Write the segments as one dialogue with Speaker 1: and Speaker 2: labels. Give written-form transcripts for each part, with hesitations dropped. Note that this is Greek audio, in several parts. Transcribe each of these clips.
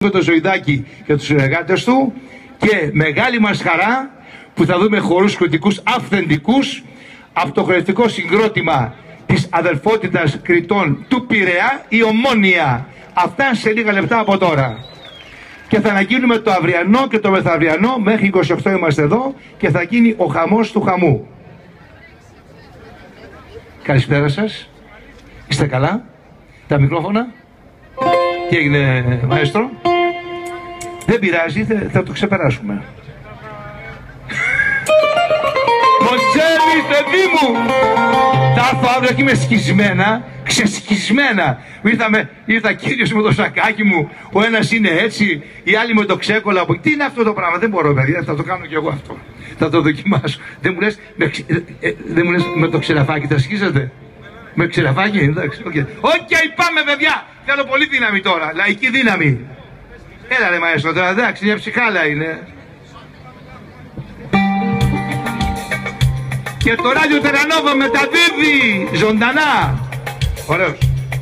Speaker 1: το Ζωηδάκη και τους συνεργάτες του, και μεγάλη μας χαρά που θα δούμε χορούς κριτικούς αυθεντικούς από το χορευτικό συγκρότημα της αδελφότητας Κρητών του Πειραιά, η Ομόνια. Αυτά σε λίγα λεπτά από τώρα. Και θα αναγγείλουμε το αυριανό και το μεθαυριανό, μέχρι 28 είμαστε εδώ και θα γίνει ο χαμός του χαμού. Καλησπέρα σας. Είστε καλά? Τα μικρόφωνα? Τι έγινε, μαέστρο? Δεν πειράζει, θα το ξεπεράσουμε. Μοντζέλη, παιδί μου! Θα έρθω αύριο εκεί με σκισμένα, ξεσκισμένα. Ήρθα κύριος με το σακάκι μου, ο ένας είναι έτσι, οι άλλοι με το ξέκολα. Τι είναι αυτό το πράγμα? Δεν μπορώ, παιδιά, θα το κάνω κι εγώ αυτό. Θα το δοκιμάσω. Δεν μου λες με το ξεραφάκι θα σκίζετε? Με ξεραφάκι, εντάξει, οκ. Πάμε παιδιά! Θέλω πολύ δύναμη τώρα, λαϊκή δύναμη. Έλα ρε μαέστρο τώρα, εντάξει, μια ψυχάλα είναι. Και το ράδιο Τερανόβα μεταδίδει ζωντανά. Ωραίος.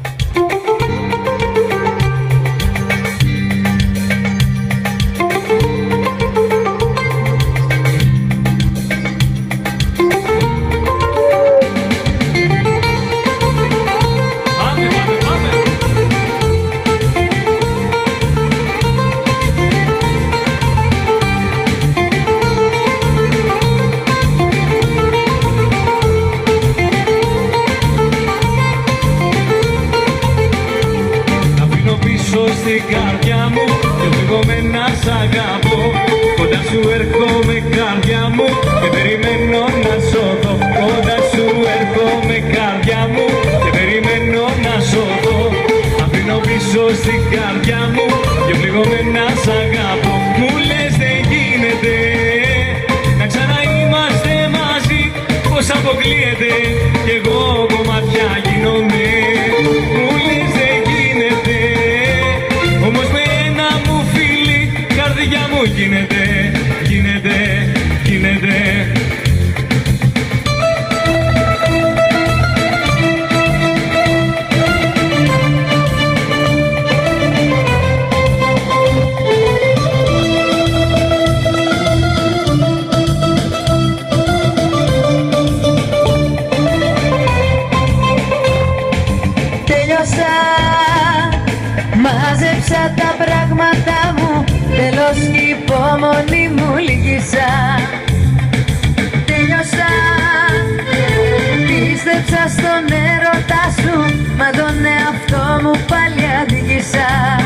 Speaker 2: Στην καρδιά μου και πληγωμένα σ' αγαπώ. Κοντά σου έρχομαι καρδιά μου και περιμένω να σωθώ. Κοντά σου έρχομαι καρδιά μου και περιμένω να σωθώ. Αφήνω πίσω στην καρδιά μου και πληγωμένα σ' αγαπώ. Μου λες δεν γίνεται να ξαναείμαστε μαζί, πως αποκλείεται κι εγώ κομμάτια γίνομαι. Μου λες δεν γίνεται, όμως με ένα μου φίλι καρδιά μου γίνεται, γίνεται, γίνεται.
Speaker 3: Τέλειωσα, μάζεψα τα πράγματα μου, τέλος η υπομονή μου λύγησα. Τέλειωσα, πίστεψα στον έρωτά σου, μα τον εαυτό μου πάλι αδίκησα.